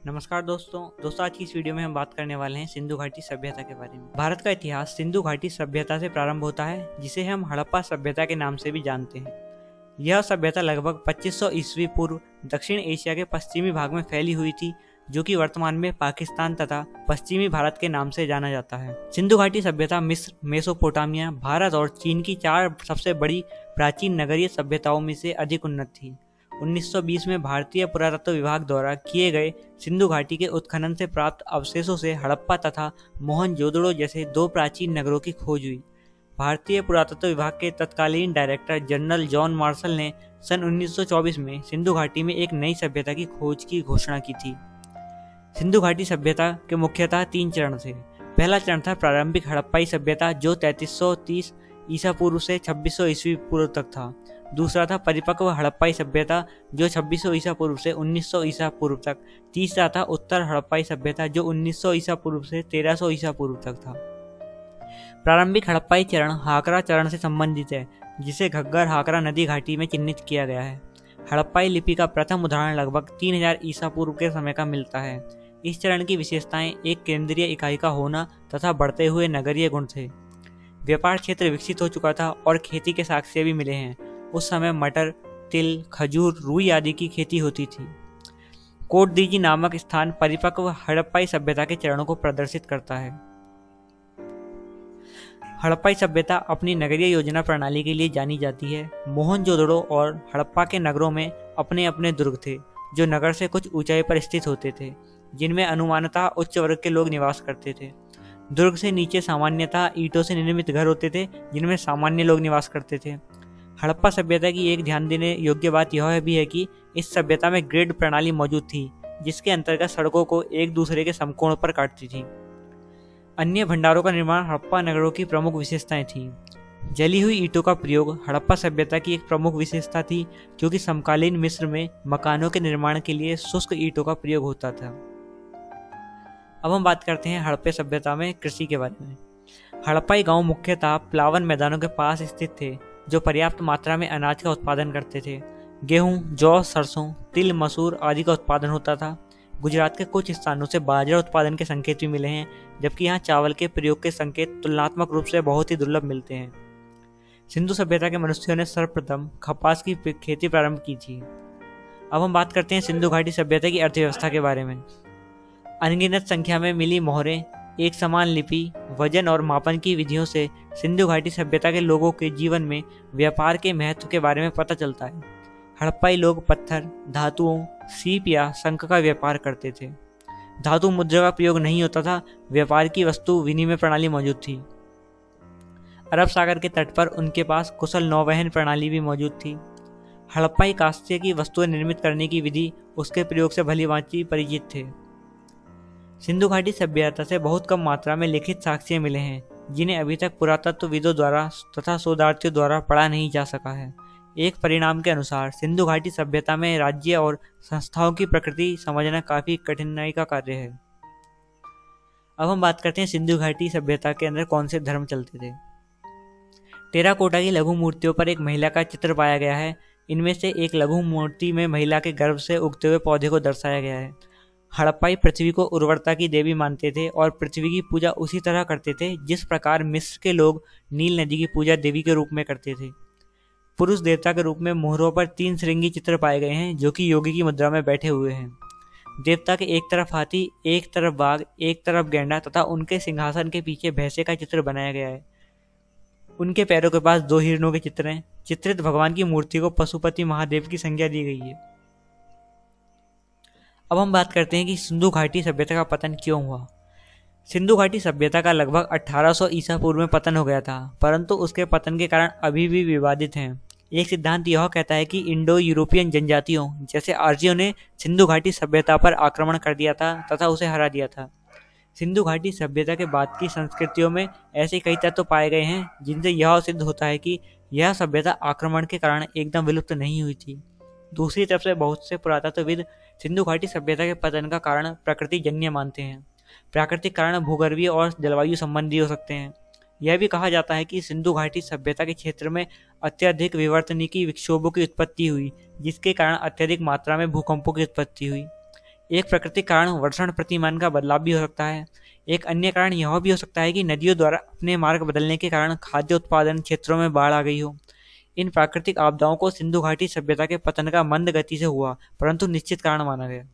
नमस्कार दोस्तों आज की इस वीडियो में हम बात करने वाले हैं सिंधु घाटी सभ्यता के बारे में। भारत का इतिहास सिंधु घाटी सभ्यता से प्रारंभ होता है, जिसे हम हड़प्पा सभ्यता के नाम से भी जानते हैं। यह सभ्यता लगभग 2500 ईस्वी पूर्व दक्षिण एशिया के पश्चिमी भाग में फैली हुई थी, जो कि वर्तमान में पाकिस्तान तथा पश्चिमी भारत के नाम से जाना जाता है। सिंधु घाटी सभ्यता मिस्र, मेसोपोटामिया, भारत और चीन की 4 सबसे बड़ी प्राचीन नगरीय सभ्यताओं में से अधिक उन्नत थी। 1920 में भारतीय पुरातत्व विभाग द्वारा किए गए सिंधु घाटी के उत्खनन से प्राप्त अवशेषों से हड़प्पा तथा मोहनजोदड़ो जैसे 2 प्राचीन नगरों की खोज हुई। भारतीय पुरातत्व विभाग के तत्कालीन डायरेक्टर जनरल जॉन मार्शल ने सन 1924 में सिंधु घाटी में एक नई सभ्यता की खोज की घोषणा की थी। सिंधु घाटी सभ्यता के मुख्यतः 3 चरण थे। पहला चरण था प्रारंभिक हड़प्पाई सभ्यता, जो 3330 ईसा पूर्व से 2600 ईस्वी पूर्व तक था। दूसरा था परिपक्व हड़प्पाई सभ्यता, जो 2600 ईसा पूर्व से 1900 ईसा पूर्व तक। तीसरा था उत्तर हड़प्पाई सभ्यता, जो 1900 ईसा पूर्व से 1300 ईसा पूर्व तक था। प्रारंभिक हड़प्पाई चरण हाकरा चरण से संबंधित है, जिसे घग्गर हाकरा नदी घाटी में चिन्हित किया गया है। हड़प्पाई लिपि का प्रथम उदाहरण लगभग 3000 ईसा पूर्व के समय का मिलता है। इस चरण की विशेषताएं एक केंद्रीय इकाई का होना तथा बढ़ते हुए नगरीय गुण थे। व्यापार क्षेत्र विकसित हो चुका था और खेती के साक्ष्य भी मिले हैं। उस समय मटर, तिल, खजूर, रुई आदि की खेती होती थी। कोटदीजी नामक स्थान परिपक्व हड़प्पाई सभ्यता के चरणों को प्रदर्शित करता है। हड़प्पाई सभ्यता अपनी नगरीय योजना प्रणाली के लिए जानी जाती है। मोहनजोदड़ो और हड़प्पा के नगरों में अपने अपने दुर्ग थे, जो नगर से कुछ ऊंचाई पर स्थित होते थे, जिनमें अनुमानतः उच्च वर्ग के लोग निवास करते थे। दुर्ग से नीचे सामान्यतः ईंटों से निर्मित घर होते थे, जिनमें सामान्य लोग निवास करते थे। हड़प्पा सभ्यता की एक ध्यान देने योग्य बात यह भी है कि इस सभ्यता में ग्रिड प्रणाली मौजूद थी, जिसके अंतर्गत सड़कों को एक दूसरे के समकोण पर काटती थी। अन्य भंडारों का निर्माण हड़प्पा नगरों की प्रमुख विशेषताएं थीं। जली हुई ईंटों का प्रयोग हड़प्पा सभ्यता की एक प्रमुख विशेषता थी, क्योंकि समकालीन मिस्र में मकानों के निर्माण के लिए शुष्क ईंटों का प्रयोग होता था। अब हम बात करते हैं हड़प्पा सभ्यता में कृषि के बारे में। हड़प्पाई गांव मुख्यतः प्लावन मैदानों के पास स्थित थे, जो पर्याप्त मात्रा में अनाज का उत्पादन करते थे। गेहूं, जौ, सरसों, तिल, मसूर आदि का उत्पादन होता था। गुजरात के कुछ स्थानों से बाजरा उत्पादन के संकेत भी मिले हैं, जबकि यहाँ चावल के प्रयोग के संकेत तुलनात्मक रूप से बहुत ही दुर्लभ मिलते हैं। सिंधु सभ्यता के मनुष्यों ने सर्वप्रथम कपास की खेती प्रारंभ की थी। अब हम बात करते हैं सिंधु घाटी सभ्यता की अर्थव्यवस्था के बारे में। अनगिनत संख्या में मिली मोहरें, एक समान लिपि, वजन और मापन की विधियों से सिंधु घाटी सभ्यता के लोगों के जीवन में व्यापार के महत्व के बारे में पता चलता है। हड़प्पाई लोग पत्थर, धातुओं, सीप या शंख का व्यापार करते थे। धातु मुद्रा का प्रयोग नहीं होता था। व्यापार की वस्तु विनिमय प्रणाली मौजूद थी। अरब सागर के तट पर उनके पास कुशल नौवहन प्रणाली भी मौजूद थी। हड़प्पाई कांस्य की वस्तुएं निर्मित करने की विधि उसके प्रयोग से भलीभांति परिचित थे। सिंधु घाटी सभ्यता से बहुत कम मात्रा में लिखित साक्ष्य मिले हैं, जिन्हें अभी तक पुरातत्वविदों द्वारा तथा शोधार्थियों द्वारा पढ़ा नहीं जा सका है। एक परिणाम के अनुसार सिंधु घाटी सभ्यता में राज्य और संस्थाओं की प्रकृति समझना काफी कठिनाई का कार्य है। अब हम बात करते हैं सिंधु घाटी सभ्यता के अंदर कौन से धर्म चलते थे। टेराकोटा की लघु मूर्तियों पर एक महिला का चित्र पाया गया है। इनमें से एक लघु मूर्ति में महिला के गर्भ से उगते हुए पौधे को दर्शाया गया है। हड़प्पाई पृथ्वी को उर्वरता की देवी मानते थे और पृथ्वी की पूजा उसी तरह करते थे जिस प्रकार मिस्र के लोग नील नदी की पूजा देवी के रूप में करते थे। पुरुष देवता के रूप में मोहरों पर 3 श्रृंगी चित्र पाए गए हैं, जो कि योगी की मुद्रा में बैठे हुए हैं। देवता के एक तरफ हाथी, एक तरफ बाघ, एक तरफ गैंडा तथा उनके सिंहासन के पीछे भैंसे का चित्र बनाया गया है। उनके पैरों के पास 2 हिरणों के चित्र हैं। चित्रित भगवान की मूर्ति को पशुपति महादेव की संज्ञा दी गई है। अब हम बात करते हैं कि सिंधु घाटी सभ्यता का पतन क्यों हुआ। सिंधु घाटी सभ्यता का लगभग 1800 ईसा पूर्व में पतन हो गया था, परंतु उसके पतन के कारण अभी भी विवादित हैं। एक सिद्धांत यह कहता है कि इंडो यूरोपियन जनजातियों जैसे आर्यों ने सिंधु घाटी सभ्यता पर आक्रमण कर दिया था तथा उसे हरा दिया था। सिंधु घाटी सभ्यता के बाद की संस्कृतियों में ऐसे कई तत्व पाए गए हैं, जिनसे यह सिद्ध होता है कि यह सभ्यता आक्रमण के कारण एकदम विलुप्त नहीं हुई थी। दूसरी तरफ से बहुत से पुरातत्वविद सिंधु घाटी सभ्यता के पतन का कारण प्रकृति जन्य मानते हैं। प्राकृतिक कारण भूगर्भीय और जलवायु संबंधी हो सकते हैं। यह भी कहा जाता है कि सिंधु घाटी सभ्यता के क्षेत्र में अत्यधिक विवर्तनिकी विक्षोभों की उत्पत्ति हुई, जिसके कारण अत्यधिक मात्रा में भूकंपों की उत्पत्ति हुई। एक प्राकृतिक कारण वर्षण प्रतिमान का बदलाव भी हो सकता है। एक अन्य कारण यह भी हो सकता है कि नदियों द्वारा अपने मार्ग बदलने के कारण खाद्य उत्पादन क्षेत्रों में बाढ़ आ गई हो। इन प्राकृतिक आपदाओं को सिंधु घाटी सभ्यता के पतन का मंद गति से हुआ परंतु निश्चित कारण माना गया।